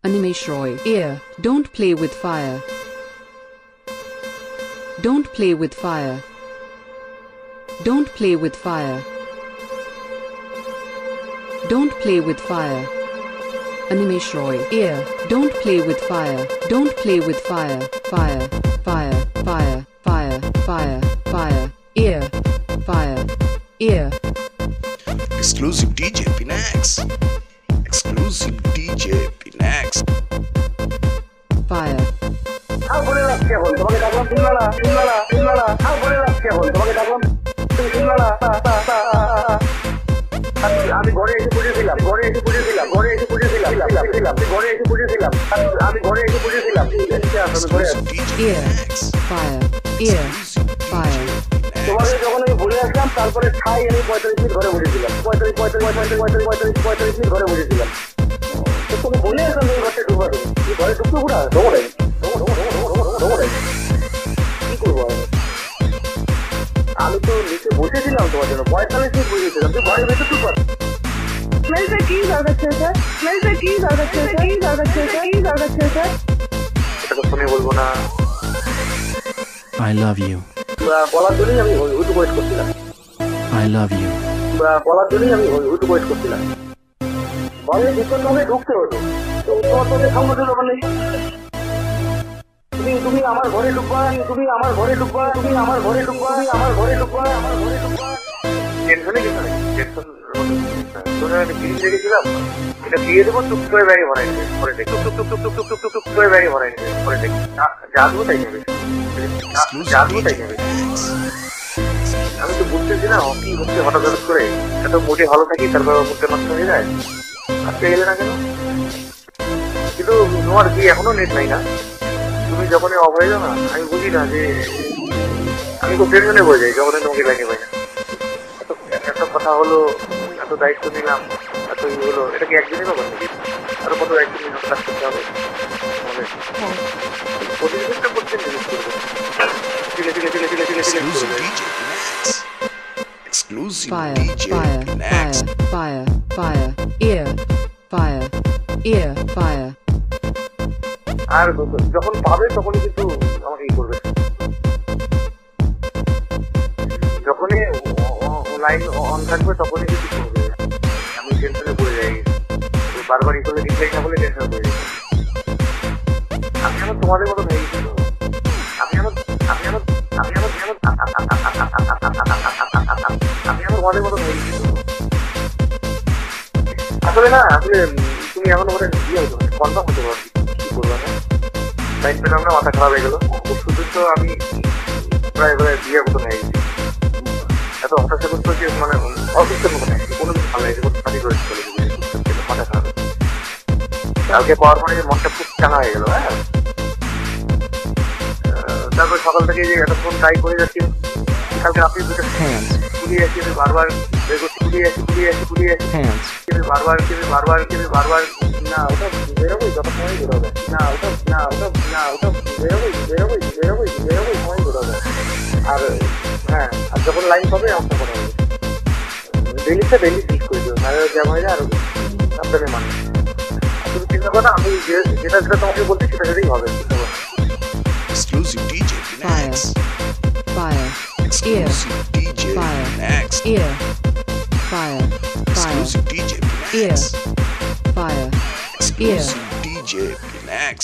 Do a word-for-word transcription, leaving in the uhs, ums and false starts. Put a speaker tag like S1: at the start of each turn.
S1: Animesh Roy. Ear. Don't play with fire. Don't play with fire. Don't play with fire. Don't play with fire. Animesh Roy. Ear. Don't play with fire. Don't play with fire. Fire. Fire. Fire. Fire. Fire. Fire. Ear. Fire. Ear.
S2: Exclusive D J Pinax. Exclusive D J Pinax.
S1: Fire.
S3: আর বলে রাখছি এখন তোমাকে ডাকলাম শুনলা না শুনলা না শুনলা না আর বলে রাখছি এখন তোমাকে ডাকলাম তুমি শুনলা না আমি ঘরে এসে বুঝেছিলাম ঘরে এসে বুঝেছিলাম ঘরে এসে বুঝেছিলাম ঘরে এসে বুঝেছিলাম আমি ঘরে এসে বুঝেছিলাম
S1: Ear. Fire. Ear. Fire.
S3: তোমাকে যখন আমি বলে আসলাম তারপরে ছাই আমি পঁয়তাল্লিশ মিনিট ঘরে বসেছিলাম পঁয়তাল্লিশ পঁয়তাল্লিশ পঁয়তাল্লিশ পঁয়তাল্লিশ পঁয়তাল্লিশ পঁয়তাল্লিশ মিনিট ঘরে বসেছিলাম তো তোকে বলে আসলাম তুমি ঘরটা ঢুকবা তুমি ঘরে ঢুকতে পুরা দৌড়াই দৌড়াই কি করবো আমি তো নিচে বসেছিলাম তোমার জন্য পঁয়তাল্লিশ মিনিট বসেছিলাম তুই ঘরের ভেতর ঢুকবা মেলটা কি দরকার ছিল স্যার মেলটা কি দরকার ছিল কি দরকার ছিল কি দরকার ছিল স্যার এটা তো ফোনে বলবো না
S4: I love you.
S3: বলার জন্যই আমি ওইটু ওয়েট করছিলাম
S4: I love you.
S3: বলার জন্যই আমি ওইটু ওয়েট করছিলাম ঘরের ভিতর ভাবে ঢুকতে হতো তোমার তোকে সামনে ব্যাপার নেই তুমি তুমি আমার ঘরে ঢুকবা তুমি আমার ঘরে ঢুকবা তুমি আমার ঘরে ঢুকবা আমার ঘরে ঢুকবা আমার ঘরে ঢুকবা টেনশনে কিছু নেই টেনশন তোরা একটা জিনিস রেখেছিলাম এটা দিয়ে দেবো টুক করে ব্যাগে ভরাই নেবে পরে দেখ টুক টুক টুক টুক টুক টুক টুক টুক করে ব্যাগে ভরাই নেবে পরে দেখ জাদু তাই নেবে জাদু তাই নেবে আমি তো বুঝতেছি না কি হচ্ছে হঠাৎ হঠাৎ করে এত মোটে ভালো থাকি তারপর মুখে নষ্ট হয়ে যায় আজকে গেলে না কেন কিন্তু তোমার কি এখনো নেট নাই না তুমি যখনই অফ হয়ে যাও না আমি বুঝি না যে আমি খুব টেনশনে বয়ে যাই যখনই তোমাকে লাগে পাই না এত কথা হলো এত দায়িত্ব নিলাম এত ই হলো এটা কি একদিনই ব্যাপার নাকি আরো কত দায়িত্ব নিয়ে কাজ করতে হবে প্রতিদিনটা করতে নিয়ে করবো ঠিক আছে ঠিক আছে ঠিক আছে ঠিক আছে
S2: Exclusive
S1: Fire.
S2: D J
S1: Fire.
S2: Pinax.
S1: Fire. Fire. Fire. Ear. Fire. Ear. Fire.
S3: আর যখন পাবে তখনই কিন্তু আমাকে ই করবে যখনই লাইন অন থাকবে তখনই কিছু করবে আমি টেনশনে পড়ে যাই বারবার ই করলে রিপ্লাই না বলে টেনশনে পড়ে যাই আমি আমার তোমাদের মতো হয়ে গেছিল আমি আমার আমি আমার আমি আমার আমি আমার তোমাদের মতো হয়ে গেছিল আসলে না আসলে তুমি এখন ওখানে ইয়ে হতো কনফার্ম হতে পারো কি করবো না লাইন পেলে আমরা মাথা খারাপ হয়ে গেল শুধু তো আমি প্রায় প্রায় বিয়ে মতো হয়ে গেছি এত হতাশা করতে হচ্ছে মানে অসুস্থের মতো নেই কোনো কিছু ভালো লাগছে কোনো পানি করে চলে গেছে মাথা খারাপ কালকে পাওয়ার পরে মনটা খুব টানা হয়ে গেল হ্যাঁ তারপর সকাল থেকে যে এতক্ষণ ট্রাই করে যাচ্ছি কালকে রাত্রি দুটো পুলিয়ে আসি আমি বারবার পুলিয়ে আসি পুলিয়ে আসি পুলিয়ে আসি বারবার বারবার বারবার না ওটা বেরোবোই যত সময় বেরোবে না ওটা না ওটা না ওটা বেরোবোই বেরোবোই বেরোবোই বেরোবোই সময় বেরোবে আর হ্যাঁ আর যখন লাইন পাবে আমার করা হবে ডেলিটা ডেলি ঠিক করে দেবো নাহলে জ্যাম হয়ে যায় আর আপনাদের মানে শুধু চিন্তা করো আমি যেটা যেটা তোমাকে বলছি সেটা সেটাই হবে
S2: Exclusive D J Pinax.
S1: Fire. Ear.
S2: Exclusive D J
S1: Fire.
S2: Pinax.
S1: Ear. Fire. Fire.
S2: Exclusive D J
S1: Ear.
S2: Pinax.
S1: Fire. Ear.
S2: Exclusive D J Pinax.